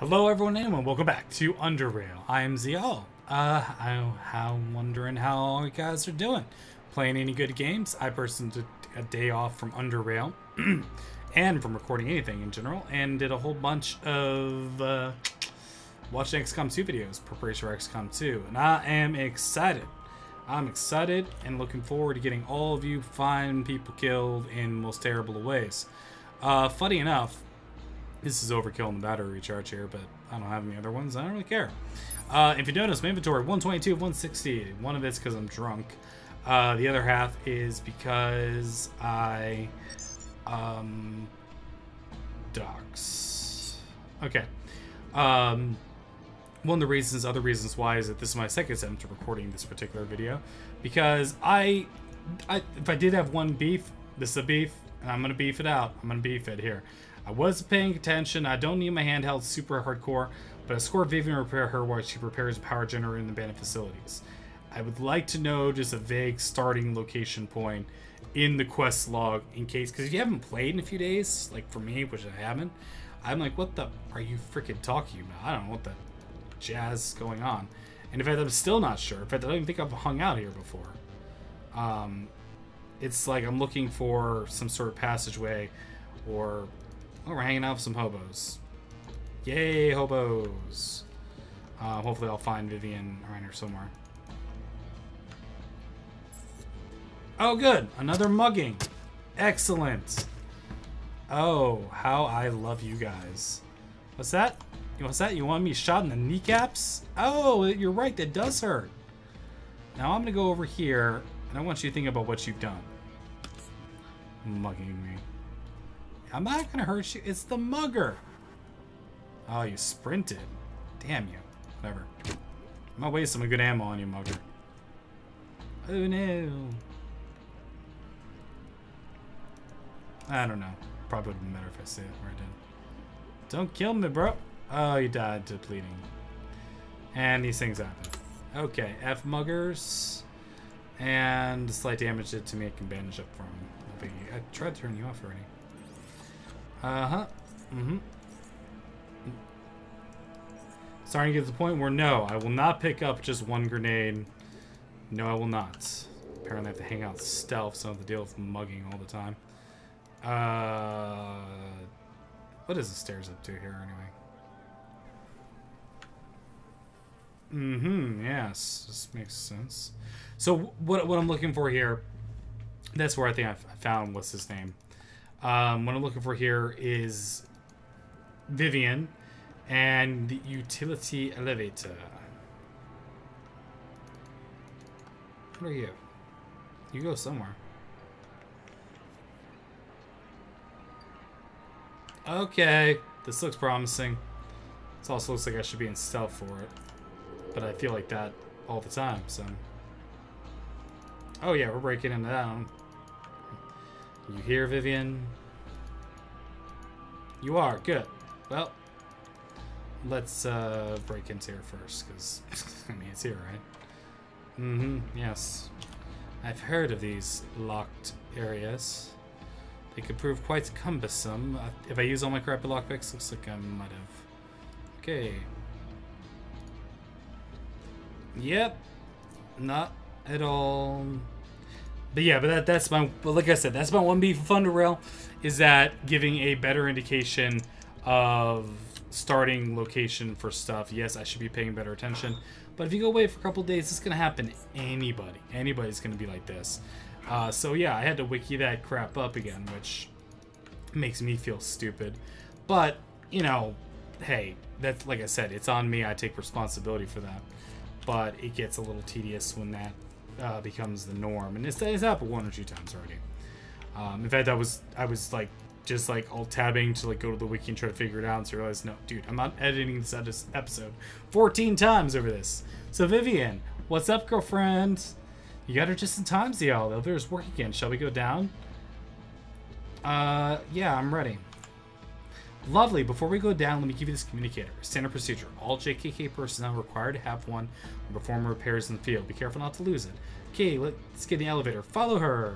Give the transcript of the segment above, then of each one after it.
Hello everyone and welcome back to UnderRail. I am Ziyal. I'm wondering how you guys are doing. Playing any good games? I personally took a day off from UnderRail and from recording anything in general, and did a whole bunch of watching XCOM 2 videos, preparation for XCOM 2, and I am excited. I'm excited and looking forward to getting all of you fine people killed in most terrible of ways. Funny enough, this is overkill in the battery recharge here, but I don't have any other ones. I don't really care. If you notice, my inventory 122 of 160. One of it's because I'm drunk. The other half is because I docs. Okay. One of the reasons, other reasons why is that this is my second attempt at recording this particular video, because if I did have one beef, this is a beef, and I'm gonna beef it out. I'm gonna beef it here. I was paying attention. I don't need my handheld super hardcore, but I scored Vivian repair her while she repairs a power generator in the abandoned facilities. I would like to know just a vague starting location point in the quest log in case, because if you haven't played in a few days, like for me, which I haven't, I'm like, what the are you freaking talking about? I don't know what the jazz is going on. And in fact, I'm still not sure. In fact, I don't even think I've hung out here before. It's like I'm looking for some sort of passageway, or oh, we're hanging out with some hobos. Yay, hobos. Hopefully I'll find Vivian around here somewhere. Oh, good. Another mugging. Excellent. Oh, how I love you guys. What's that? What's that? You want me shot in the kneecaps? Oh, you're right. That does hurt. Now I'm going to go over here, and I want you to think about what you've done. Mugging me. I'm not gonna hurt you. It's the mugger. Oh, you sprinted. Damn you. Whatever. I'm gonna waste some good ammo on you, mugger. Oh no. I don't know. Probably would have been better if I say it where I did. Don't kill me, bro. Oh, you died to bleeding. And these things happen. Okay, F muggers. And slight damage did to me. I can bandage up from. I tried to turn you off already. Starting to get to the point where no, I will not pick up just one grenade. No, I will not. Apparently I have to hang out stealth, so I have to deal with mugging all the time. What is the stairs up to here anyway? Yes, this makes sense. So what I'm looking for here, that's where I think I found what's his name. What I'm looking for here is Vivian and the utility elevator. What are you? You go somewhere. Okay, this looks promising. This also looks like I should be in stealth for it, but I feel like that all the time, so. Oh yeah, we're breaking into that one. You here, Vivian? You are. Good. Well, let's break into here first, because, I mean, it's here, right? Yes. I've heard of these locked areas. They could prove quite cumbersome. If I use all my crappy lockpicks, looks like I might have. Okay. Yep. Not at all. But yeah, but that's my, well, like I said, that's my one beef of UnderRail, is that giving a better indication of starting location for stuff. Yes, I should be paying better attention, but if you go away for a couple days, it's gonna happen to anybody. Anybody's gonna be like this. So yeah, I had to wiki that crap up again, which makes me feel stupid. But, you know, hey, that's, like I said, it's on me. I take responsibility for that. But it gets a little tedious when that becomes the norm, and it's happened one or two times already. In fact, I was like just like alt tabbing to like go to the wiki and try to figure it out, and so I realized, no, dude, I'm not editing this episode 14 times over this. So Vivian, what's up, girlfriend? You got her just in time, Ziyal. The elevator's working again. Shall we go down? Yeah, I'm ready. Lovely. Before we go down, let me give you this communicator. Standard procedure. All JKK personnel are required to have one and perform repairs in the field. Be careful not to lose it. Okay, let's get in the elevator. Follow her.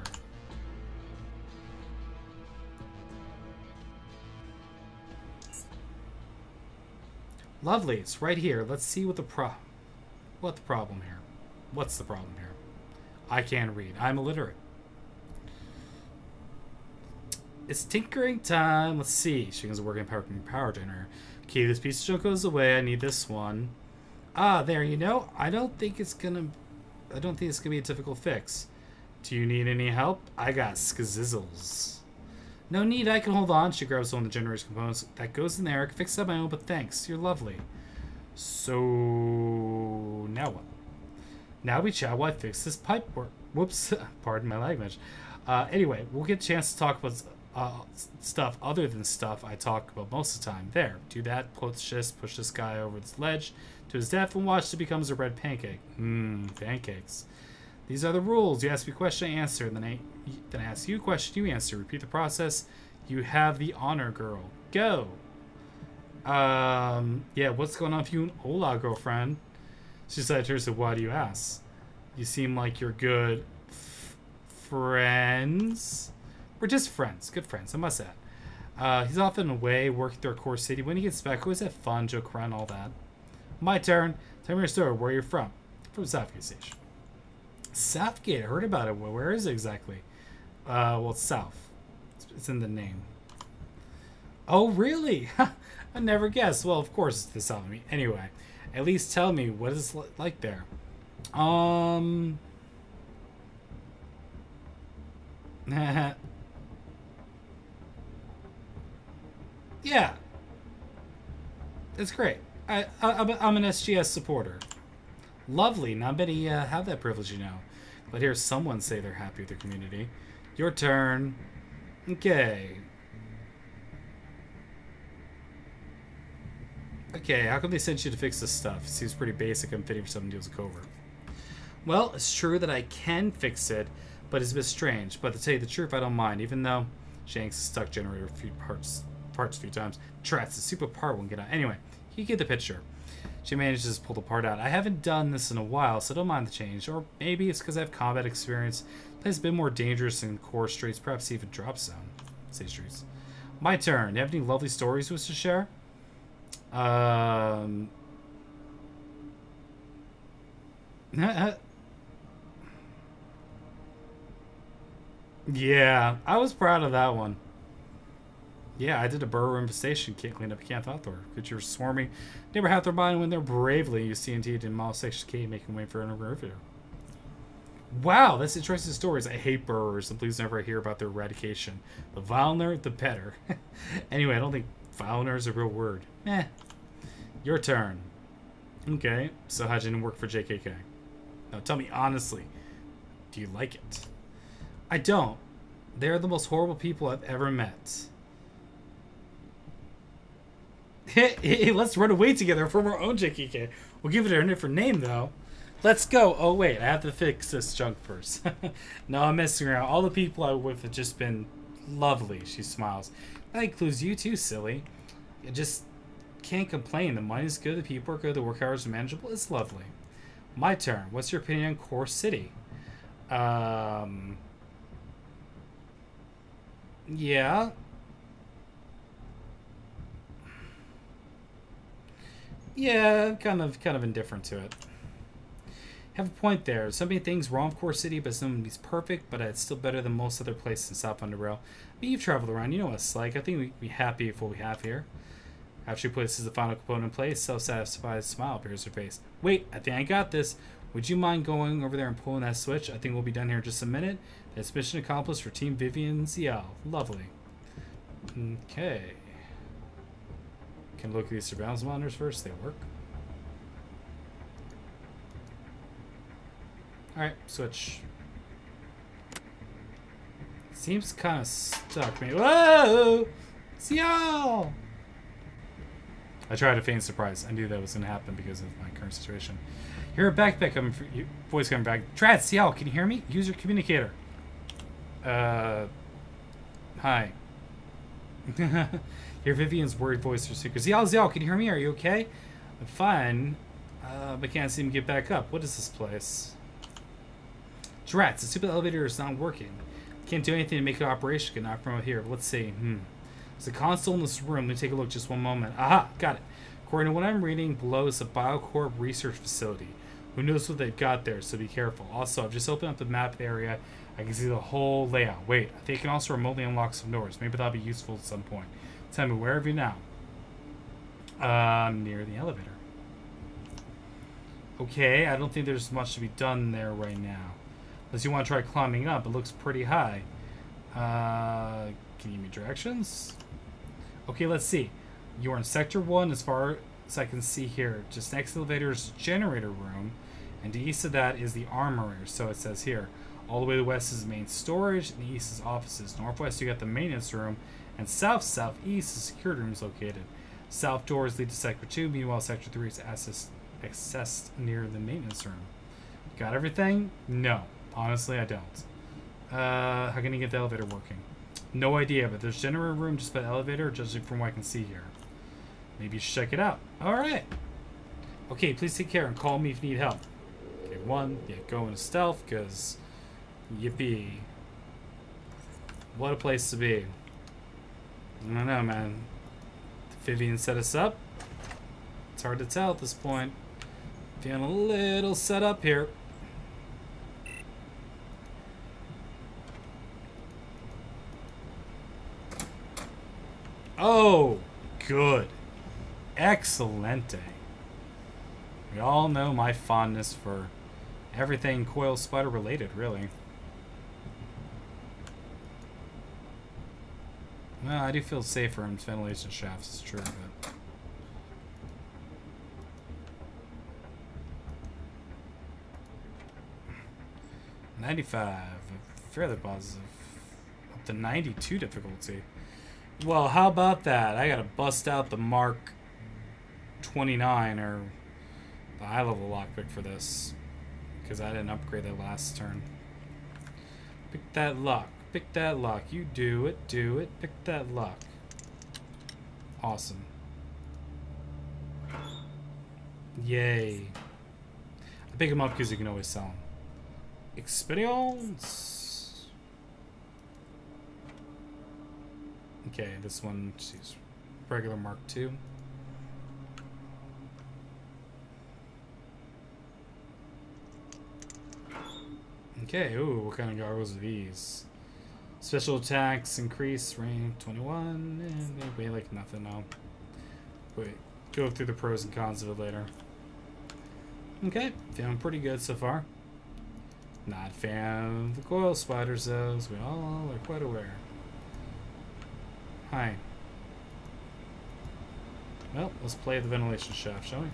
Lovely, it's right here. Let's see what the problem here. What's the problem here? I can't read. I'm illiterate. It's tinkering time. Let's see. Shing's a working power generator. Okay, this piece of junk goes away. I need this one. Ah, there. You know, I don't think it's gonna be a difficult fix. Do you need any help? I got skizzles. No need, I can hold on. She grabs one of the generator's components. That goes in there. I can fix it on my own, but thanks. You're lovely. So, now what? Now we chat while I fix this pipe work. Whoops. Pardon my language. Anyway, we'll get a chance to talk about stuff other than stuff I talk about most of the time. There. Do that. Push this guy over this ledge to his death and watch till he becomes a red pancake. Pancakes. These are the rules. You ask me a question, I answer. Then I ask you a question, you answer. Repeat the process. You have the honor, girl. Go. Yeah, what's going on with you and Ola, girlfriend? She said to her, so why do you ask? You seem like you're good friends. We're just friends. Good friends, I must add. He's often away, working through our core city. When he gets back, always have fun, joke around, all that. My turn. Tell me your story. Where you're from? From Southgate Station. Southgate, I heard about it. Where is it exactly? Well, it's south. It's in the name. Oh, really? I never guessed. Well, of course it's the south of me. Anyway, at least tell me, what is it like there? Yeah. It's great. I'm an SGS supporter. Lovely. Not many have that privilege, you know. But hear someone say they're happy with their community. Your turn. Okay. Okay, how come they sent you to fix this stuff? It seems pretty basic and fitting for someone who deals with covert. Well, it's true that I can fix it, but it's a bit strange. But to tell you the truth, I don't mind, even though Shanks stuck generator a few parts a few times. Trats, the super part won't get out. Anyway, you get the picture. She manages to pull the part out. I haven't done this in a while, so don't mind the change. Or maybe it's because I have combat experience. The place has been more dangerous in core streets, perhaps even drop zone. Say streets. My turn. Do you have any lovely stories you wish to share? Yeah, I was proud of that one. Yeah, I did a burrow infestation kit clean up Camp Hathor. Creatures swarming neighbor Hathor mine when they're bravely use TNT to demolish Section K, making way for an review. Wow, that's interesting stories. I hate burrowers, and please never hear about their eradication. The viler, the better. Anyway, I don't think viler is a real word. Your turn. Okay, so how'd you work for JKK? Now tell me honestly, do you like it? I don't. They're the most horrible people I've ever met. Hey, let's run away together from our own JKK. We'll give it a different name, though. Let's go. Oh, wait. I have to fix this junk first. No, I'm messing around. All the people I with have just been lovely. She smiles. That includes you, too, silly. I just can't complain. The money's good. The people are good. The work hours are manageable. It's lovely. My turn. What's your opinion on Core City? Yeah. Yeah, kind of indifferent to it. Have a point there. So many things wrong with Core City, but some of these perfect, but it's still better than most other places in South UnderRail. But you've traveled around, you know what it's like. I think we'd be happy with what we have here. After she places the final component in place, self-satisfied smile appears her face. Wait, I think I got this. Would you mind going over there and pulling that switch? I think we'll be done here in just a minute. That's mission accomplished for Team Vivian Ziyal. Lovely. Okay. Can look at these surveillance monitors first. They work. Alright, switch. Seems kind of stuck. Maybe. Whoa! Ziyal! I tried to feign surprise. I knew that was going to happen because of my current situation. Hear a backpack coming for you. Voice coming back. Trad, Ziyal, can you hear me? Use your communicator. Hi. Hear Vivian's worried voice for secret. Ziyal, can you hear me? Are you okay? I'm fine, but can't seem to get back up. What is this place? Drats, the stupid elevator is not working. Can't do anything to make it operational. Cannot from out here. Let's see. There's a console in this room. Let me take a look. Just one moment. Aha, got it. According to what I'm reading, below is a Biocorp research facility. Who knows what they've got there, so be careful. Also, I've just opened up the map area. I can see the whole layout. Wait, they can also remotely unlock some doors. Maybe that'll be useful at some point. Tell me, where are you now? Near the elevator. Okay, I don't think there's much to be done there right now. Unless you want to try climbing up. It looks pretty high. Can you give me directions? Okay, let's see. You're in Sector 1 as far as I can see here. Just next to the elevator's generator room. And to the east of that is the armory, so it says here. All the way to the west is main storage, and the east is offices. Northwest, you got the maintenance room, and southeast is security rooms located. South doors lead to Sector 2, meanwhile Sector 3 is accessed near the maintenance room. Got everything? No. Honestly, I don't. How can you get the elevator working? No idea, but there's generator room just by the elevator, judging from what I can see here. Maybe you should check it out. Alright. Okay, please take care and call me if you need help. Okay, one, yeah, go into stealth, because yippee. What a place to be. I don't know, man. Vivian set us up. It's hard to tell at this point. Feeling a little set up here. Oh, good. Excelente. We all know my fondness for everything coil spider related, really. Well, I do feel safer in ventilation shafts, it's true, but... 95, fairly positive. Up to 92 difficulty. Well, how about that? I gotta bust out the Mark 29 or the high level lockpick for this, because I didn't upgrade that last turn. Pick that lock. Pick that lock. You do it. Do it. Pick that lock. Awesome. Yay. I pick them up because you can always sell them. Experience. Okay, this one, she's regular Mark II. Okay, ooh, what kind of goggles are these? Special attacks increase range 21, and they weigh like nothing now. Wait, go through the pros and cons of it later. Okay, feeling pretty good so far. Not a fan of the coil spiders though, as we all are quite aware. Hi. Well, let's play the ventilation shaft, shall we?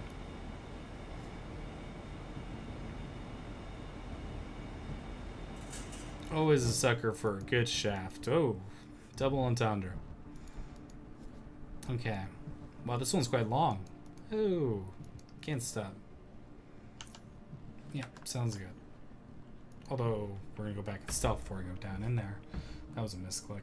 Always a sucker for a good shaft. Oh, double entendre. Okay. Wow, this one's quite long. Oh, can't stop. Yeah, sounds good. Although, we're gonna go back and stealth before we go down in there. That was a misclick.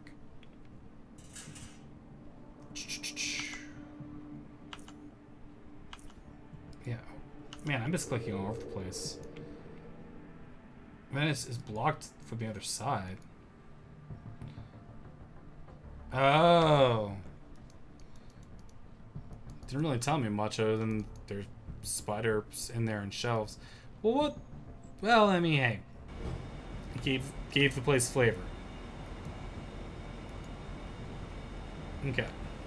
Yeah. Man, I'm misclicking all over the place. Venice is blocked from the other side. Oh. Didn't really tell me much other than there's spiders in there and shelves. Well, what? Well, I mean, hey. It gave the place flavor. Okay.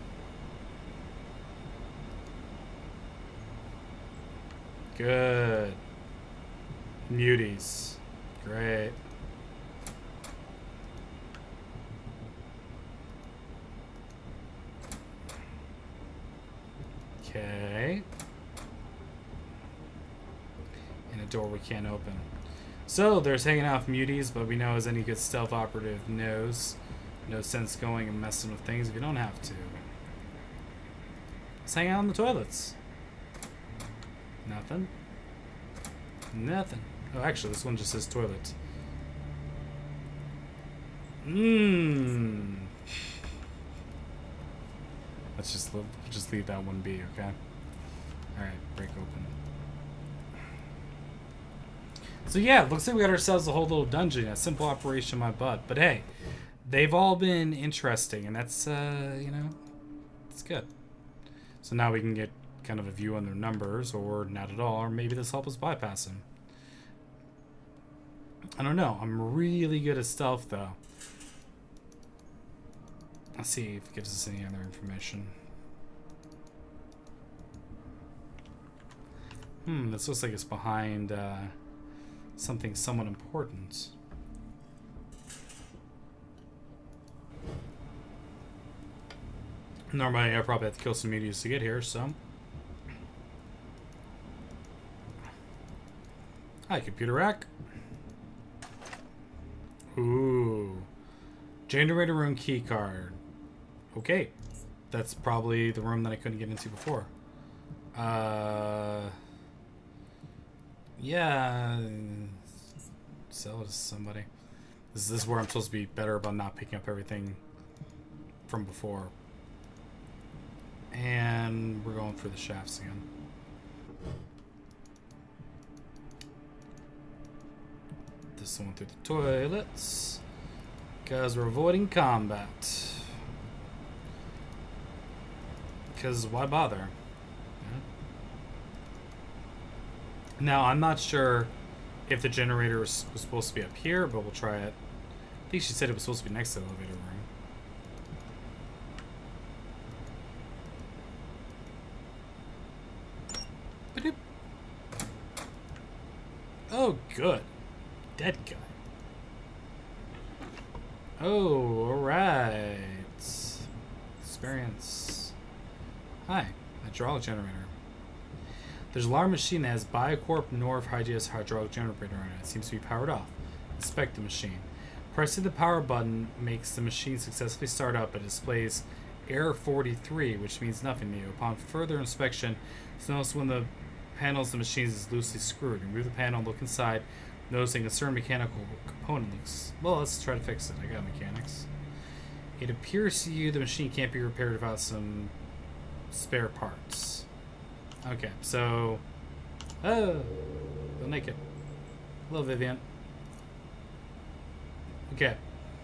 Good. Muties. Great. Okay. And a door we can't open. So there's hanging out with muties, but we know as any good stealth operative knows, no sense going and messing with things if you don't have to. Let's hang out in the toilets. Nothing. Nothing. Oh, actually, this one just says toilet. Let's just leave that one be, okay? All right, break open. So yeah, looks like we got ourselves a whole little dungeon. A simple operation, my butt. But hey, they've all been interesting, and that's you know, it's good. So now we can get kind of a view on their numbers, or not at all, or maybe this helps us bypass them. I don't know. I'm really good at stealth, though. Let's see if it gives us any other information. This looks like it's behind something somewhat important. Normally, I probably have to kill some meteors to get here, so. Hi, computer rack. Ooh. Generator room key card. Okay. That's probably the room that I couldn't get into before. Yeah. Sell it to somebody. This is where I'm supposed to be better about not picking up everything from before. And we're going through the shafts again. This one through the toilets. Because we're avoiding combat. Because why bother? Yeah. Now, I'm not sure if the generator was supposed to be up here, but we'll try it. I think she said it was supposed to be next to the elevator room. Oh, good. Dead guy. Oh, alright. Experience. Hi, hydraulic generator. There's a alarm machine that has Biocorp North Hygienist hydraulic generator on it. It seems to be powered off. Inspect the machine. Pressing the power button makes the machine successfully start up. It displays error 43, which means nothing new. Upon further inspection, it's noticed when the panels of the machine is loosely screwed. Remove the panel, look inside, noticing a certain mechanical component looks. Well, let's try to fix it. I got mechanics. It appears to you the machine can't be repaired without some spare parts. Okay, so. Oh, go naked. Hello, Vivian. Okay.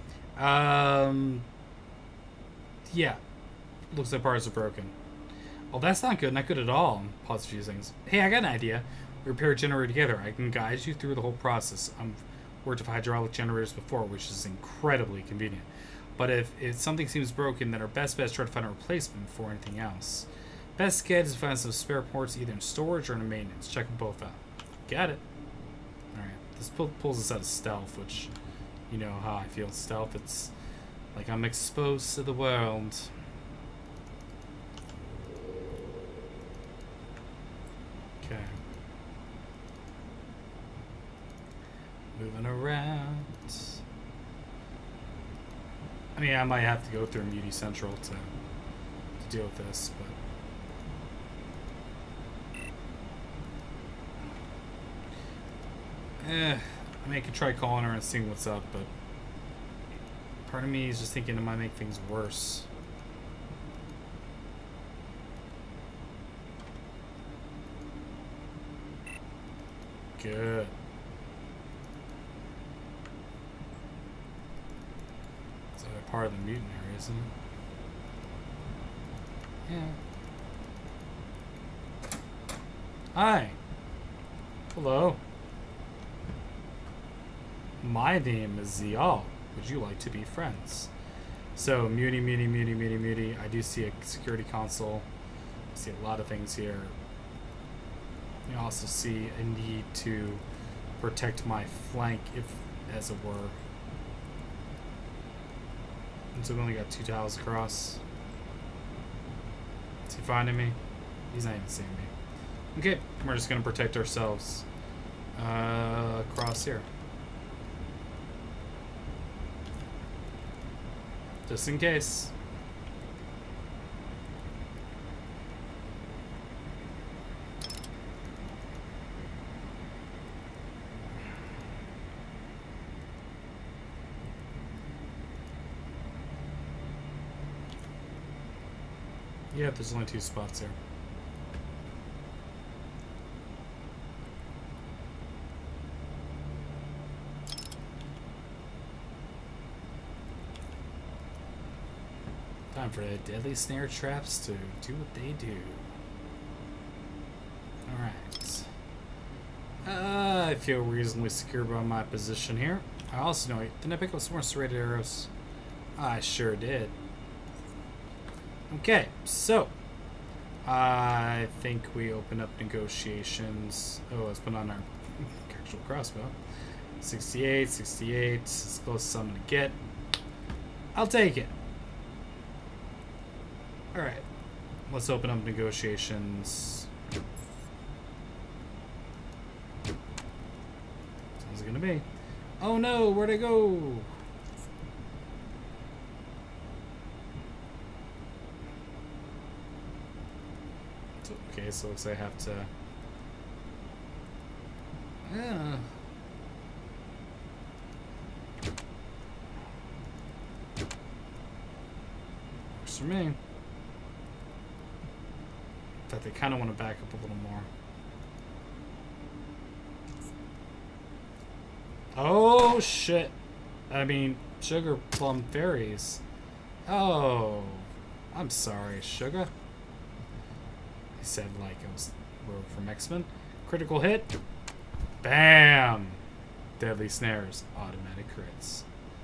Yeah. Looks like parts are broken. Well, that's not good. Not good at all. Pause a few things. Hey, I got an idea. We repair a generator together. I can guide you through the whole process. I've worked with hydraulic generators before, which is incredibly convenient. But if something seems broken, then our best bet is try to find a replacement before anything else. Best get is to find some spare parts either in storage or in maintenance. Check them both out. Got it. Alright. This pulls us out of stealth, which, you know how I feel stealth. It's like I'm exposed to the world. Okay. Moving around. I mean, I might have to go through Muty Central to deal with this, but. I mean, I could try calling her and seeing what's up, but part of me is just thinking it might make things worse. Good. It's a part of the mutant area, isn't it? Yeah. Hi. Hello. My name is Ziyal. Would you like to be friends? So, Muty. I do see a security console. I see a lot of things here. You also see a need to protect my flank, if as it were. And so we only got 2 tiles across. Is he finding me? He's not even seeing me. Okay, we're just gonna protect ourselves across here. Just in case. Yeah, there's only 2 spots here. Time for the deadly snare traps to do what they do. feel reasonably secure about my position here. I also know... Didn't I pick up some more serrated arrows? I sure did. Okay, so... I think we open up negotiations. Oh, let's put on our actual crossbow. 68, 68. As close as I'm going to get. I'll take it. Alright. Let's open up negotiations. Sounds gonna be. Oh no, where'd I go? Okay, so it looks like I have to. Yeah. Works for me. In fact, I kind of want to back up a little more. Oh, shit. I mean, sugar plum fairies. Oh. I'm sorry, sugar. He said like it was from X-Men. Critical hit. Bam. Deadly snares. Automatic crits.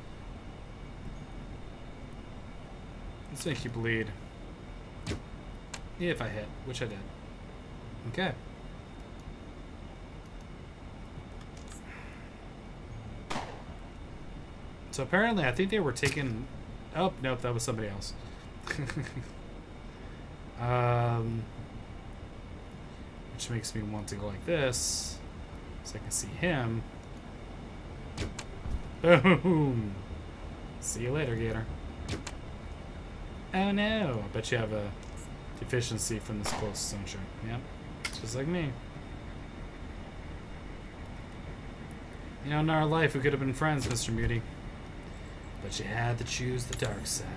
Let's make you bleed. If I hit, which I did. Okay. So apparently, I think they were taking... Oh, nope, that was somebody else. Which makes me want to go like this, so I can see him. Boom! See you later, Gator. Oh no! I bet you have a deficiency from this close, don't you? Yep, just like me. You know, in our life, we could have been friends, Mr. Muty. But you had to choose the dark side.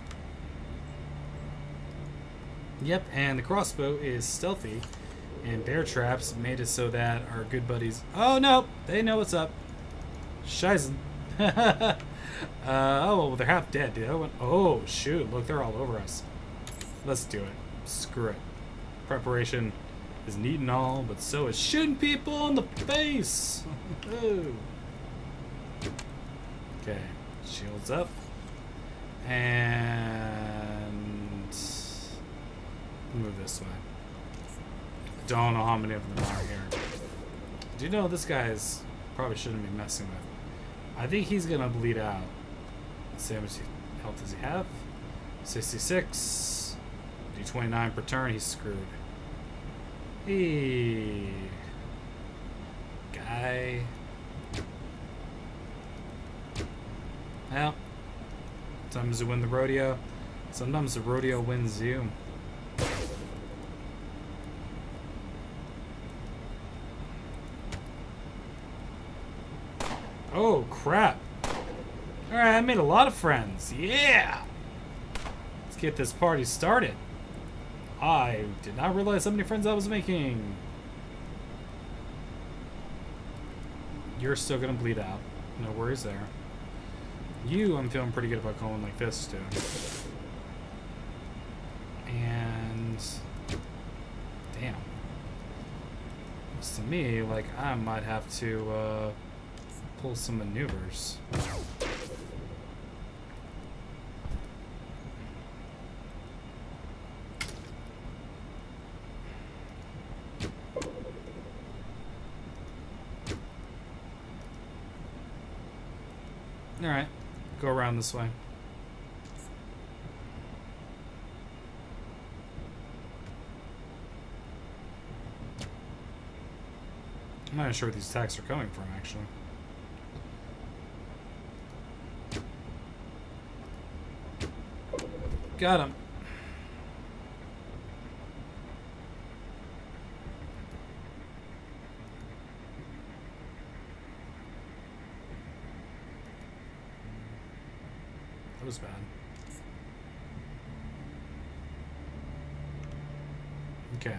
Yep, and the crossbow is stealthy, and bear traps made it so that our good buddies... Oh, no! They know what's up. Scheißen. Oh, well, they're half dead, dude. Oh, shoot. Look, they're all over us. Let's do it. Screw it. Preparation is neat and all, but so is shooting people in the face. Okay. Shields up. And... move this way. Don't know how many of them are here. Do you know this guy is probably shouldn't be messing with? I think he's gonna bleed out. Let's see how much health does he have? 66. D29 per turn. He's screwed. Hey, guy. Well, sometimes you win the rodeo. Sometimes the rodeo wins you. Oh, crap. Alright, I made a lot of friends. Yeah! Let's get this party started. I did not realize how many friends I was making. You're still gonna bleed out. No worries there. You, I'm feeling pretty good about going like this, too. And... damn. Looks to me like I might have to, pull some maneuvers. Alright, go around this way. I'm not sure where these attacks are coming from, actually. Got him. That was bad. Okay.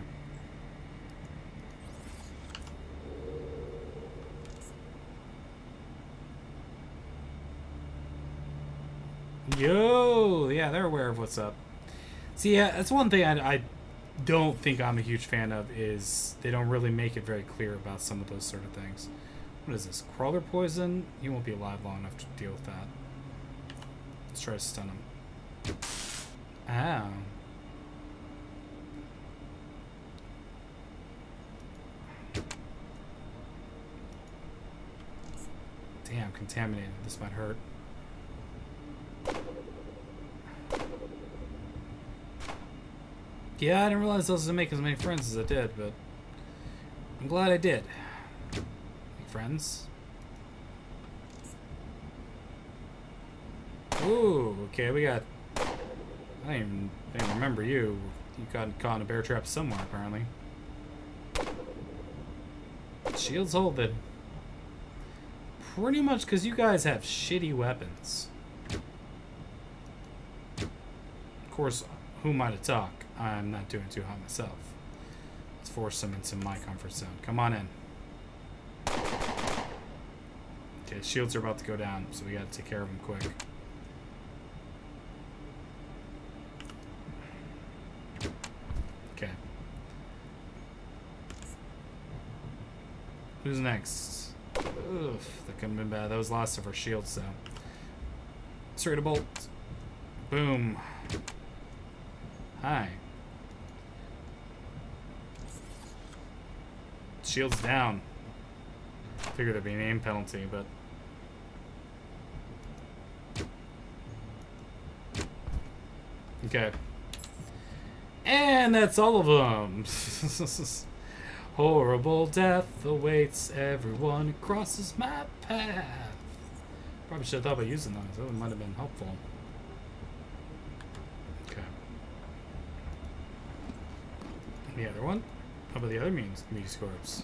Yo, yeah, they're aware of what's up. See, yeah, that's one thing I don't think I'm a huge fan of is they don't really make it very clear about some of those sort of things. What is this? Crawler poison? He won't be alive long enough to deal with that. Let's try to stun him. Ow. Damn, contaminated. This might hurt. Yeah, I didn't realize I was gonna make as many friends as I did, but I'm glad I did. Make friends. Ooh, okay, we got... I didn't even remember you. You got caught in a bear trap somewhere, apparently. Shields holding. Pretty much because you guys have shitty weapons. Of course, who am I to talk? I'm not doing too hot myself. Let's force them into my comfort zone. Come on in. Okay, shields are about to go down, so we gotta take care of them quick. Okay. Who's next? Oof, that couldn't have been bad. That was lost of our shields, though. Straight a bolt. Boom. Hi. Shields down. Figured there'd be an aim penalty, but... Okay. And that's all of them. Horrible death awaits everyone who crosses my path. Probably should have thought about using those. That might have been helpful. Okay. And the other one? How about the other means? Meat corpse.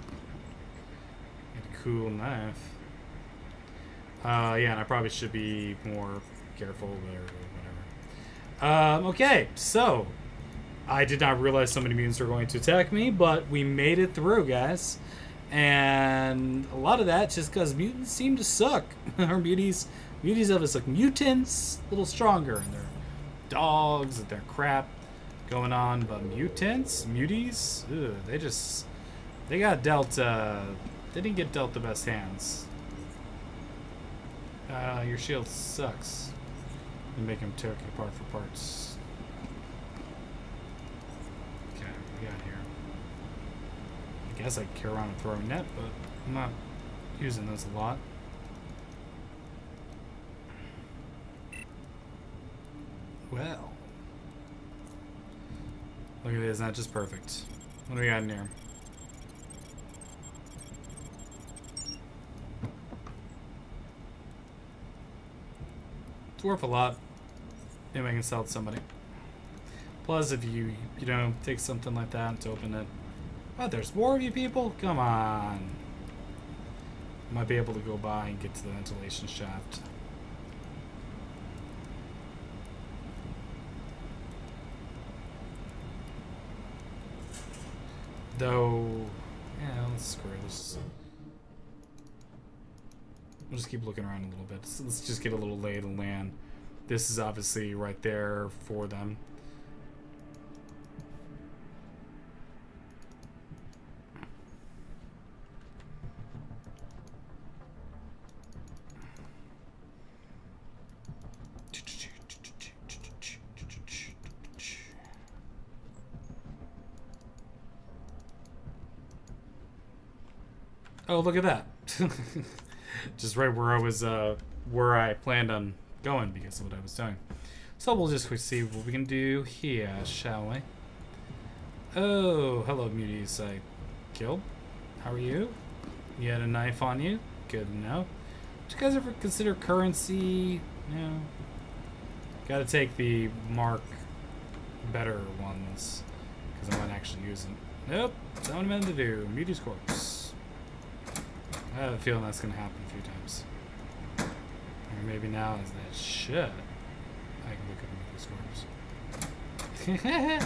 Get a cool knife. Yeah, and I probably should be more careful or whatever. Okay, so I did not realize so many mutants were going to attack me, but we made it through, guys. And a lot of that just because mutants seem to suck. Or muties of us look mutants, a little stronger, and they're dogs and their crap going on. But mutants, muties, ugh, they got dealt. They didn't get dealt the best hands. Your shield sucks. You make them tear it apart for parts. Okay, what we got here? I guess I could carry around a throwing net, but I'm not using those a lot. Well, look at this, not just perfect. What do we got in here? It's worth a lot. Maybe I can sell it to somebody. Plus, if you know, take something like that to open it. Oh, there's more of you people? Come on. Might be able to go by and get to the ventilation shaft. Though, yeah, let's screw this. We'll just keep looking around a little bit. Let's just get a little lay of the land. This is obviously right there for them. Oh, look at that. Just right where I was, where I planned on going because of what I was doing. So we'll just see what we can do here, shall we? Oh, hello, muties I killed. How are you? You had a knife on you? Good to know. Did you guys ever consider currency? No. Gotta take the mark better ones, because I might actually use them. Nope, that's not what I meant to do. Mutie's corpse. I have a feeling that's going to happen a few times. Or maybe now is that shit. I can look at the scores.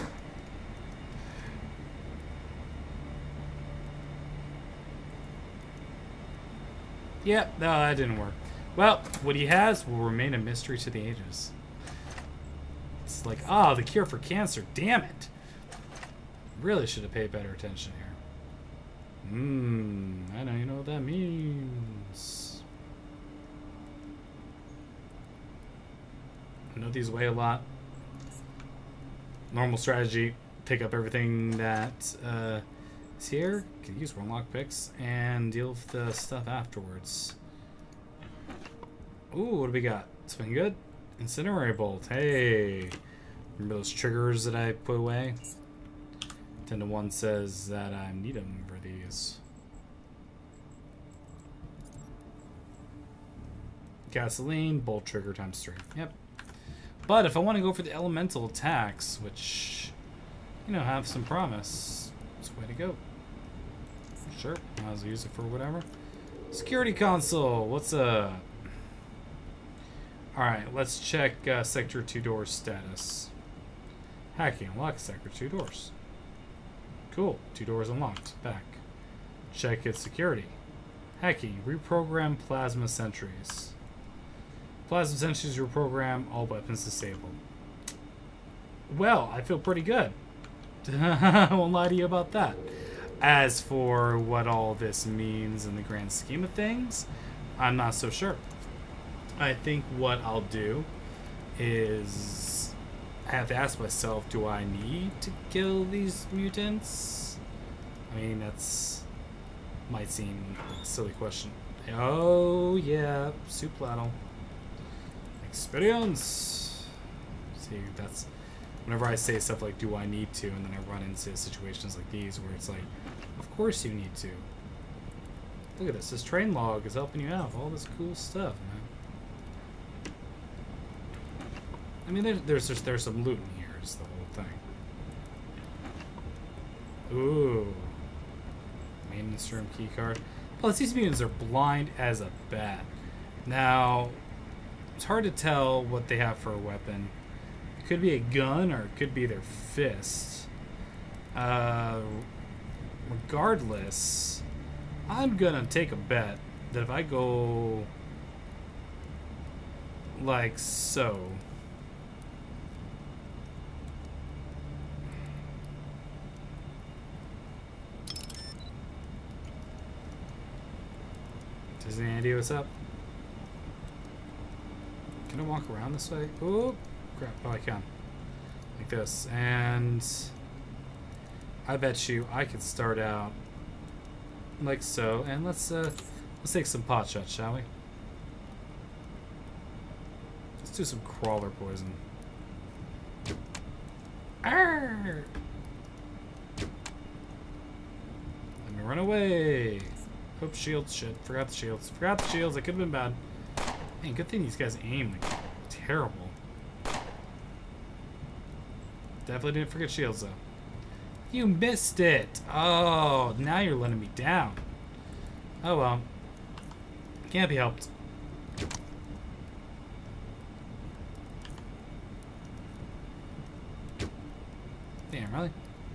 Yeah, no, that didn't work. Well, what he has will remain a mystery to the ages. It's like, ah, the cure for cancer. Damn it. Really should have paid better attention here. I know you know what that means. I know these weigh a lot. Normal strategy, pick up everything that is here. Can use one lockpicks and deal with the stuff afterwards. Ooh, what do we got? Something good? Incinerary bolt. Hey, remember those triggers that I put away? 10 to 1 says that I need them for these. Gasoline, bolt trigger times 3. Yep. But if I want to go for the elemental attacks, which, you know, have some promise, it's the way to go. Sure, I'll use it for whatever. Security console, what's up? Alright, let's check Sector 2 doors status. Hacking, unlock Sector 2 doors. Cool, 2 doors unlocked. Back. Check its security. Hacking, reprogram plasma sentries. Plasma sentries reprogram, all weapons disabled. Well, I feel pretty good. I won't lie to you about that. As for what all this means in the grand scheme of things, I'm not so sure. I think what I'll do is I have to ask myself, do I need to kill these mutants? I mean, that's might seem like a silly question. Oh yeah, soup ladle. Experience. See, that's whenever I say stuff like do I need to, and then I run into situations like these where it's like, of course you need to. Look at this. This train log is helping you out with all this cool stuff, man. I mean, there's some loot in here, is the whole thing. Ooh. Maintenance room key card. Plus, these mutants are blind as a bat. Now, it's hard to tell what they have for a weapon. It could be a gun, or it could be their fist. Regardless, I'm gonna take a bet that if I go like so, does any idea what's up? Can I walk around this way? Oh, crap. Oh, I can. Like this. And I bet you I could start out like so. And let's take some pot shots, shall we? Let's do some crawler poison. Arr! Let me run away. Hope shields. Shit. Forgot the shields. Forgot the shields. It could have been bad. Man, good thing these guys aim like terrible. Definitely didn't forget shields though. You missed it. Oh, now you're letting me down. Oh well. Can't be helped. Damn, really?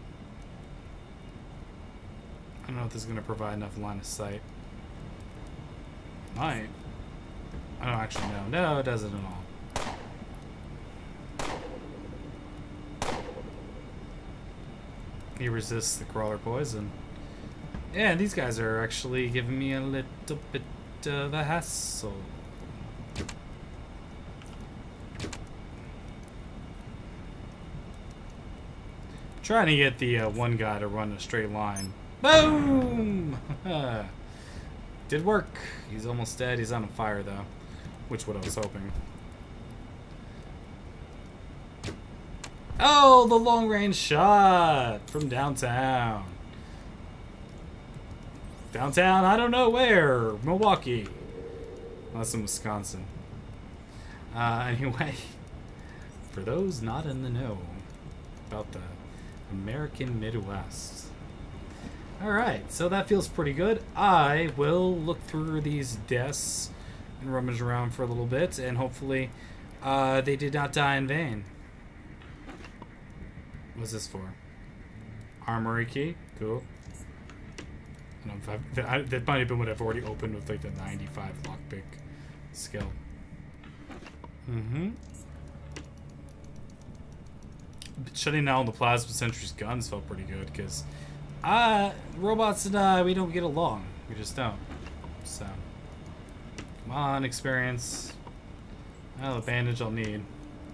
I don't know if this is going to provide enough line of sight. Might. I don't actually know. No, it doesn't at all. He resists the crawler poison. And these guys are actually giving me a little bit of a hassle. Trying to get the one guy to run a straight line. Boom! Did work. He's almost dead. He's on fire though, which what I was hoping. Oh, the long range shot from downtown. Downtown, I don't know where. Milwaukee. That's in Wisconsin. Anyway, for those not in the know about the American Midwest. Alright, so that feels pretty good. I will look through these desks and rummage around for a little bit, and hopefully they did not die in vain. What's this for? Armory key? Cool. I don't know if that might have been what I've already opened with like the 95 lockpick skill. Shutting down the plasma sentry's guns felt pretty good because Robots and I, we don't get along. We just don't. So, come on, experience. Oh, the bandage I'll need.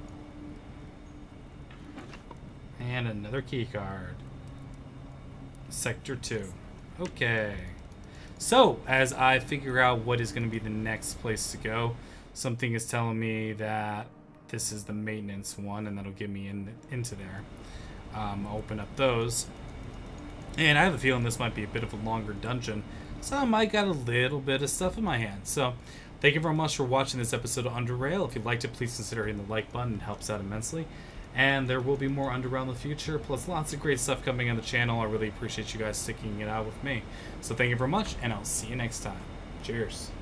And another key card. Sector 2. Okay. So, as I figure out what is going to be the next place to go, something is telling me that this is the maintenance one, and that'll get me into there. I'll open up those. And I have a feeling this might be a bit of a longer dungeon, so I might got a little bit of stuff in my hand. So, thank you very much for watching this episode of UnderRail. If you liked it, please consider hitting the like button. It helps out immensely. And there will be more UnderRail in the future, plus lots of great stuff coming on the channel. I really appreciate you guys sticking it out with me. So thank you very much, and I'll see you next time. Cheers.